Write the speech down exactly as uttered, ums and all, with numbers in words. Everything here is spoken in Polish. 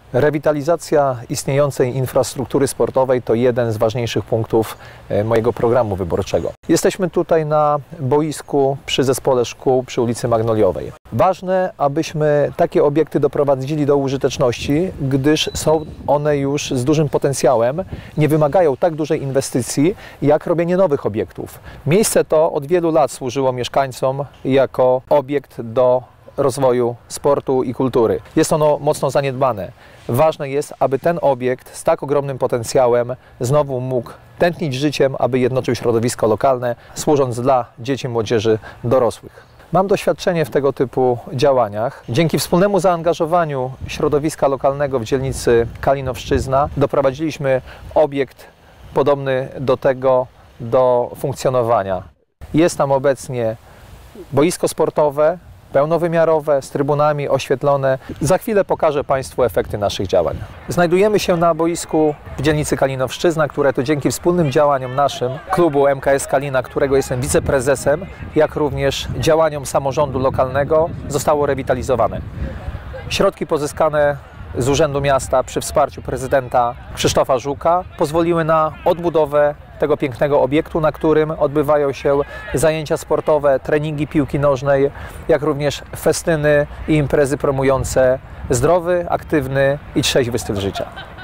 Rewitalizacja istniejącej infrastruktury sportowej to jeden z ważniejszych punktów mojego programu wyborczego. Jesteśmy tutaj na boisku przy Zespole Szkół przy ulicy Magnoliowej. Ważne, abyśmy takie obiekty doprowadzili do użyteczności, gdyż są one już z dużym potencjałem, nie wymagają tak dużej inwestycji jak robienie nowych obiektów. Miejsce to od wielu lat służyło mieszkańcom jako obiekt do rozwoju sportu i kultury. Jest ono mocno zaniedbane. Ważne jest, aby ten obiekt z tak ogromnym potencjałem znowu mógł tętnić życiem, aby jednoczył środowisko lokalne, służąc dla dzieci, młodzieży, dorosłych. Mam doświadczenie w tego typu działaniach. Dzięki wspólnemu zaangażowaniu środowiska lokalnego w dzielnicy Kalinowszczyzna doprowadziliśmy obiekt podobny do tego do funkcjonowania. Jest tam obecnie boisko sportowe, pełnowymiarowe, z trybunami oświetlone. Za chwilę pokażę Państwu efekty naszych działań. Znajdujemy się na boisku w dzielnicy Kalinowszczyzna, które to dzięki wspólnym działaniom naszym, klubu M K S Kalina, którego jestem wiceprezesem, jak również działaniom samorządu lokalnego zostało rewitalizowane. Środki pozyskane z Urzędu Miasta przy wsparciu prezydenta Krzysztofa Żuka pozwoliły na odbudowę tego pięknego obiektu, na którym odbywają się zajęcia sportowe, treningi piłki nożnej, jak również festyny i imprezy promujące zdrowy, aktywny i trzeźwy styl życia.